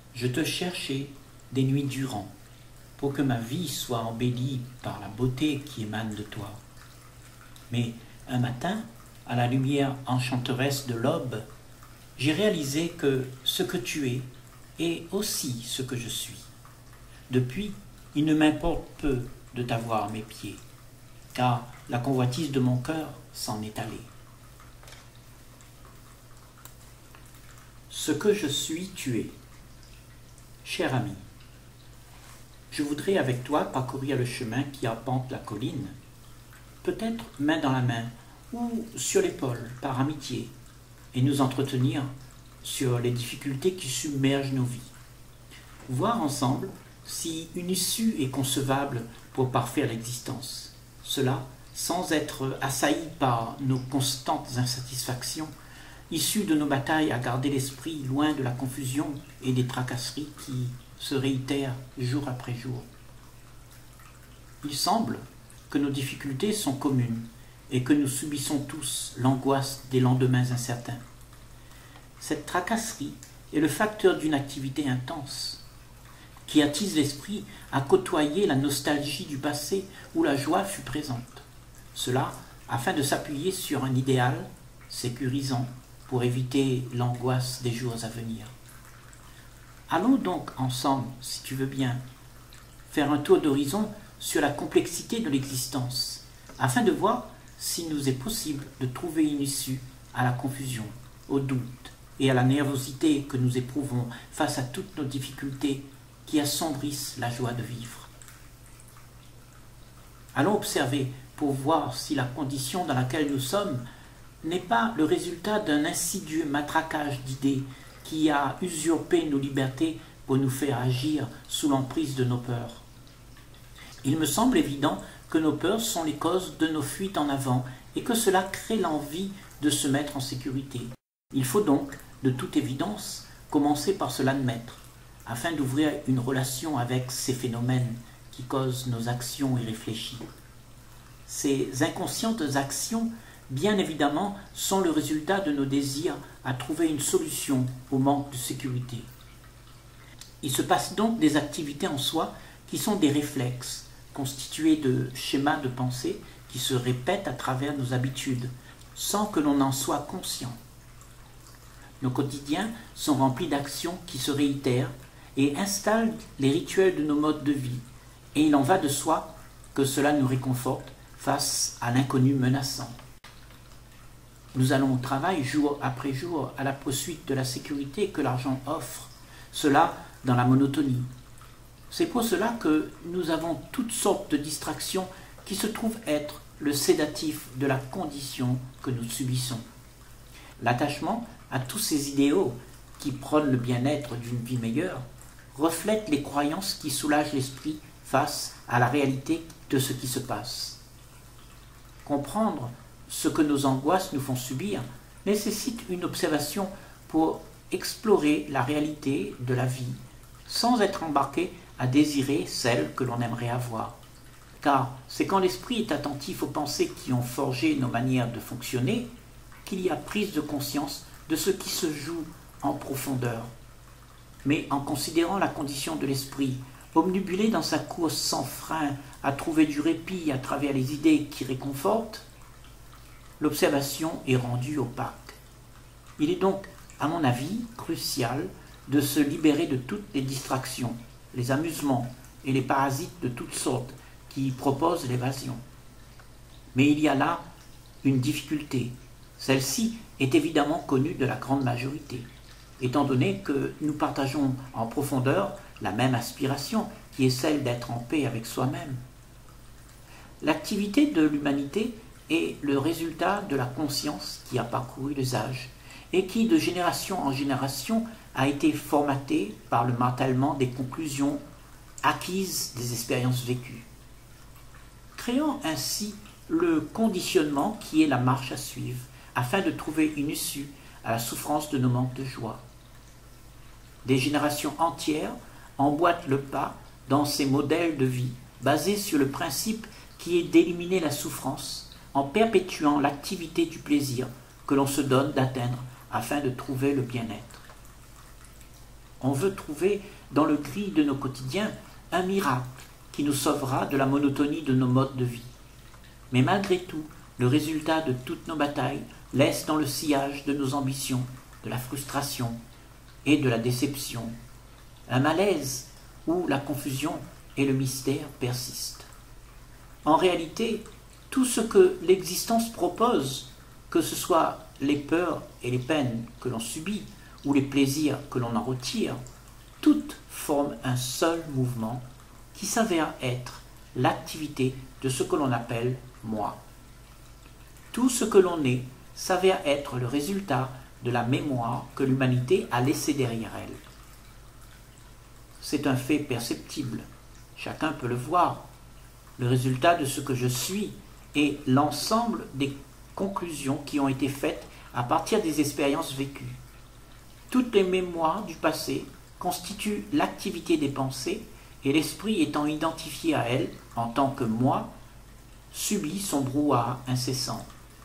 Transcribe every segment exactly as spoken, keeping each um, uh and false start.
Je te cherchais des nuits durant, pour que ma vie soit embellie par la beauté qui émane de toi. Mais un matin, à la lumière enchanteresse de l'aube, j'ai réalisé que ce que tu es est aussi ce que je suis. Depuis, il ne m'importe peu de t'avoir à mes pieds, car la convoitise de mon cœur s'en est allée. Ce que je suis, tu es. Cher ami, je voudrais avec toi parcourir le chemin qui arpente la colline, peut-être main dans la main ou sur l'épaule par amitié, et nous entretenir sur les difficultés qui submergent nos vies. Voir ensemble si une issue est concevable pour parfaire l'existence. Cela sans être assaillis par nos constantes insatisfactions, issues de nos batailles à garder l'esprit loin de la confusion et des tracasseries qui se réitèrent jour après jour. Il semble que nos difficultés sont communes et que nous subissons tous l'angoisse des lendemains incertains. Cette tracasserie est le facteur d'une activité intense qui attise l'esprit à côtoyer la nostalgie du passé où la joie fut présente. Cela afin de s'appuyer sur un idéal sécurisant pour éviter l'angoisse des jours à venir. Allons donc ensemble, si tu veux bien, faire un tour d'horizon sur la complexité de l'existence, afin de voir s'il nous est possible de trouver une issue à la confusion, au doute et à la nervosité que nous éprouvons face à toutes nos difficultés qui assombrissent la joie de vivre. Allons observer pour voir si la condition dans laquelle nous sommes n'est pas le résultat d'un insidieux matraquage d'idées qui a usurpé nos libertés pour nous faire agir sous l'emprise de nos peurs. Il me semble évident que nos peurs sont les causes de nos fuites en avant et que cela crée l'envie de se mettre en sécurité. Il faut donc, de toute évidence, commencer par se l'admettre, afin d'ouvrir une relation avec ces phénomènes qui causent nos actions irréfléchies. Ces inconscientes actions, bien évidemment, sont le résultat de nos désirs à trouver une solution au manque de sécurité. Il se passe donc des activités en soi qui sont des réflexes, constitués de schémas de pensée qui se répètent à travers nos habitudes, sans que l'on en soit conscient. Nos quotidiens sont remplis d'actions qui se réitèrent et installent les rituels de nos modes de vie, et il en va de soi que cela nous réconforte face à l'inconnu menaçant. Nous allons au travail jour après jour à la poursuite de la sécurité que l'argent offre, cela dans la monotonie. C'est pour cela que nous avons toutes sortes de distractions qui se trouvent être le sédatif de la condition que nous subissons. L'attachement à tous ces idéaux qui prônent le bien-être d'une vie meilleure reflète les croyances qui soulagent l'esprit face à la réalité de ce qui se passe. Comprendre ce que nos angoisses nous font subir nécessite une observation pour explorer la réalité de la vie, sans être embarqué à désirer celle que l'on aimerait avoir. Car c'est quand l'esprit est attentif aux pensées qui ont forgé nos manières de fonctionner qu'il y a prise de conscience de ce qui se joue en profondeur. Mais en considérant la condition de l'esprit, obnubilé dans sa course sans frein à trouver du répit à travers les idées qui réconfortent, l'observation est rendue opaque. Il est donc, à mon avis, crucial de se libérer de toutes les distractions, les amusements et les parasites de toutes sortes qui proposent l'évasion. Mais il y a là une difficulté. Celle-ci est évidemment connue de la grande majorité, étant donné que nous partageons en profondeur la même aspiration qui est celle d'être en paix avec soi-même. L'activité de l'humanité est le résultat de la conscience qui a parcouru les âges et qui, de génération en génération, a été formatée par le martèlement des conclusions acquises des expériences vécues, créant ainsi le conditionnement qui est la marche à suivre afin de trouver une issue à la souffrance de nos manques de joie. Des générations entières emboîtent le pas dans ces modèles de vie basés sur le principe qui est d'éliminer la souffrance en perpétuant l'activité du plaisir que l'on se donne d'atteindre afin de trouver le bien-être. On veut trouver dans le gris de nos quotidiens un miracle qui nous sauvera de la monotonie de nos modes de vie. Mais malgré tout, le résultat de toutes nos batailles laisse dans le sillage de nos ambitions, de la frustration et de la déception, un malaise où la confusion et le mystère persistent. En réalité, tout ce que l'existence propose, que ce soit les peurs et les peines que l'on subit ou les plaisirs que l'on en retire, toutes forment un seul mouvement qui s'avère être l'activité de ce que l'on appelle moi. Tout ce que l'on est s'avère être le résultat de la mémoire que l'humanité a laissée derrière elle. C'est un fait perceptible, chacun peut le voir. Le résultat de ce que je suis est l'ensemble des conclusions qui ont été faites à partir des expériences vécues. Toutes les mémoires du passé constituent l'activité des pensées et l'esprit étant identifié à elles en tant que moi, subit son brouhaha incessant.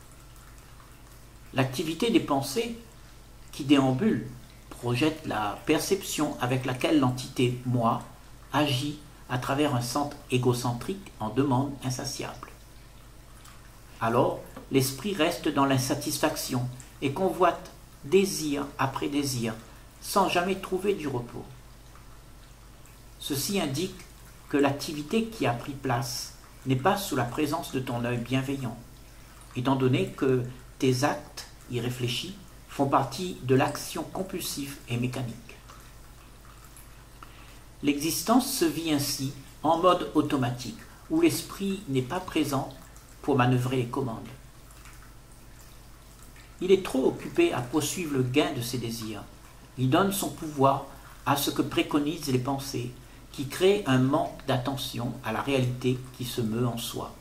L'activité des pensées qui déambule projette la perception avec laquelle l'entité moi agit à travers un centre égocentrique en demande insatiable. Alors, l'esprit reste dans l'insatisfaction et convoite désir après désir sans jamais trouver du repos. Ceci indique que l'activité qui a pris place n'est pas sous la présence de ton œil bienveillant, étant donné que tes actes irréfléchis font partie de l'action compulsive et mécanique. L'existence se vit ainsi en mode automatique, où l'esprit n'est pas présent pour manœuvrer les commandes. Il est trop occupé à poursuivre le gain de ses désirs. Il donne son pouvoir à ce que préconisent les pensées, qui créent un manque d'attention à la réalité qui se meut en soi.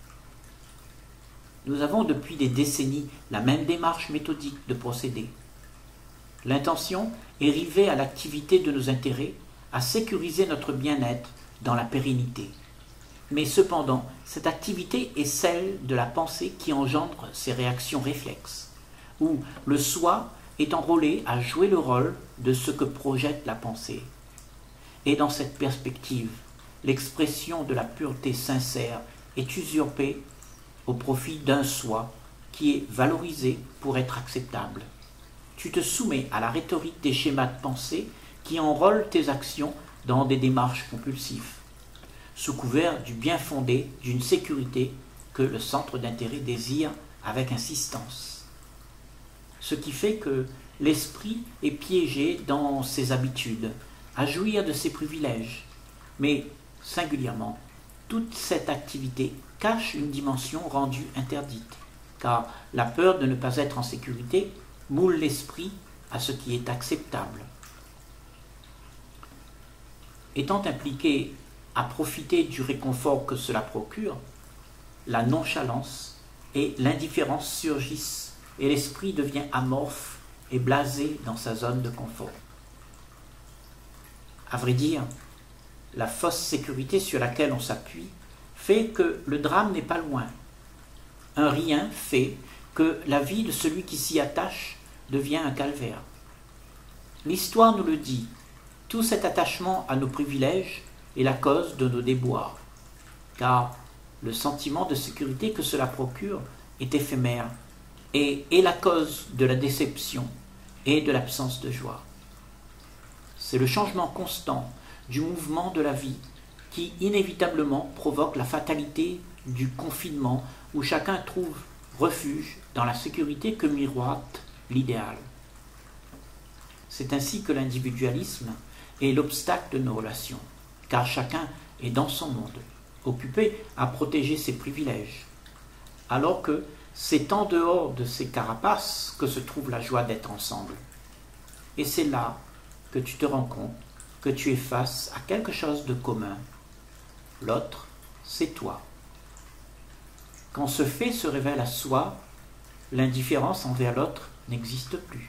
Nous avons depuis des décennies la même démarche méthodique de procéder. L'intention est rivée à l'activité de nos intérêts, à sécuriser notre bien-être dans la pérennité. Mais cependant, cette activité est celle de la pensée qui engendre ces réactions réflexes, où le soi est enrôlé à jouer le rôle de ce que projette la pensée. Et dans cette perspective, l'expression de la pureté sincère est usurpée au profit d'un soi qui est valorisé pour être acceptable. Tu te soumets à la rhétorique des schémas de pensée qui enrôlent tes actions dans des démarches compulsives, sous couvert du bien fondé d'une sécurité que le centre d'intérêt désire avec insistance. Ce qui fait que l'esprit est piégé dans ses habitudes, à jouir de ses privilèges, mais singulièrement, toute cette activité cache une dimension rendue interdite, car la peur de ne pas être en sécurité moule l'esprit à ce qui est acceptable. Étant impliqué à profiter du réconfort que cela procure, la nonchalance et l'indifférence surgissent et l'esprit devient amorphe et blasé dans sa zone de confort. À vrai dire, la fausse sécurité sur laquelle on s'appuie fait que le drame n'est pas loin. Un rien fait que la vie de celui qui s'y attache devient un calvaire. L'histoire nous le dit, tout cet attachement à nos privilèges est la cause de nos déboires, car le sentiment de sécurité que cela procure est éphémère et est la cause de la déception et de l'absence de joie. C'est le changement constant du mouvement de la vie qui inévitablement provoque la fatalité du confinement où chacun trouve refuge dans la sécurité que miroite l'idéal. C'est ainsi que l'individualisme est l'obstacle de nos relations, car chacun est dans son monde, occupé à protéger ses privilèges, alors que c'est en dehors de ces carapaces que se trouve la joie d'être ensemble. Et c'est là que tu te rends compte que tu es face à quelque chose de commun. L'autre, c'est toi. Quand ce fait se révèle à soi, l'indifférence envers l'autre n'existe plus.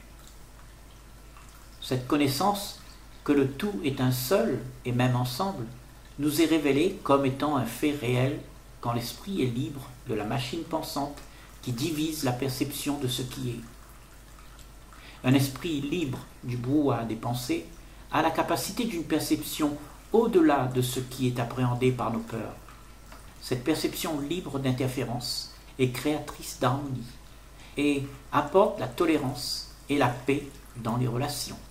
Cette connaissance que le tout est un seul et même ensemble nous est révélée comme étant un fait réel quand l'esprit est libre de la machine pensante qui divise la perception de ce qui est. Un esprit libre du brouhaha des pensées a la capacité d'une perception au-delà de ce qui est appréhendé par nos peurs. Cette perception libre d'interférence est créatrice d'harmonie et apporte la tolérance et la paix dans les relations.